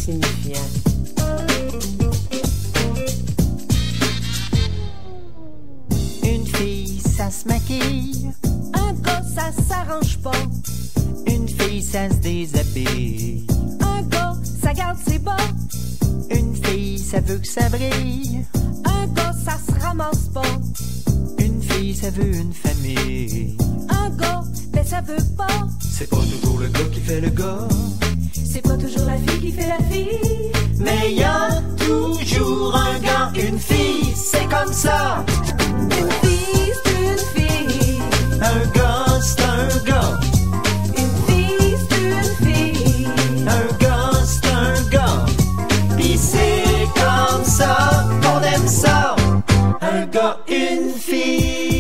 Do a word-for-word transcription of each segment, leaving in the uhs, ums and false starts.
Insignifiant. Une fille, ça se maquille. Un gars, ça s'arrange pas. Une fille, ça se déshabille. Un gars, ça garde ses bas. Une fille, ça veut que ça brille. Un gars, ça se ramasse pas. Une fille, ça veut une famille. Un gars, ben ça veut pas. C'est pas toujours le gars qui fait le gars. C'est pas toujours la fille qui fait la fille. Mais y a toujours un gars, une fille, c'est comme ça. Une fille, c'est une fille. Un gars, c'est un gars. Une fille, c'est une fille. Un gars, c'est un gars. Pis c'est comme ça qu'on aime ça. Un gars, une fille.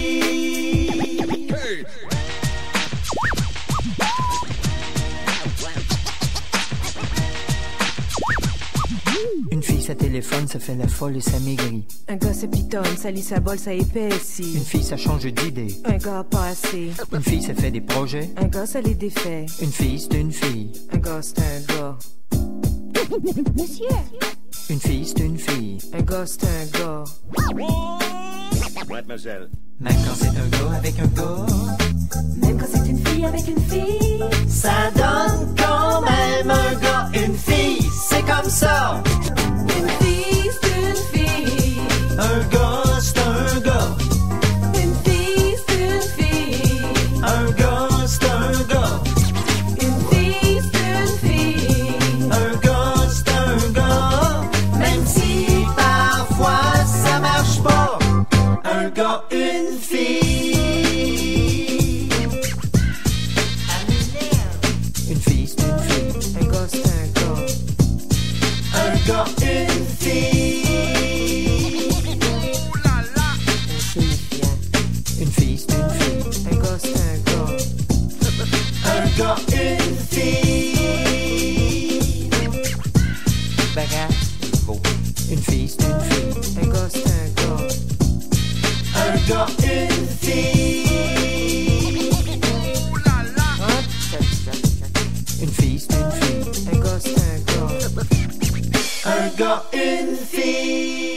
Une fille, ça téléphone, ça fait la folle et ça maigrit. Un gars, ça pitonne, ça lit sa bolle, ça épaissit. Une fille, ça change d'idée. Un gars, pas assez. Une fille, ça fait des projets. Un gars, ça les défait. Une fille, c'est une fille. Un gars, c'est un gars. Monsieur. Une fille, c'est une fille. Un gars, c'est un gars. Mademoiselle. Même quand c'est un gars avec un gars. Même quand c'est une fille avec une fille. Ça donne quand même un gars, une fille. C'est comme ça. Une fille, c'est une fille. Un gars, c'est un gars. Une fille, c'est une fille. Un gars, c'est un gars. Une fille, c'est une fille. Un gars, c'est un gars. Même si parfois ça marche pas. Un gars, une fille. Une fille, c'est une fille. Un gars, c'est un gars. Un gars, une fille. Insignifiant. Une fille, c'est une fille. Un gars, c'est un gars. Un gars, une fille. Bravo. Une fille, c'est une fille. Un gars, c'est un gars. Un gars, une fille. Une fille, c'est une fille. Un gars, c'est un gars. Un gars, une fille.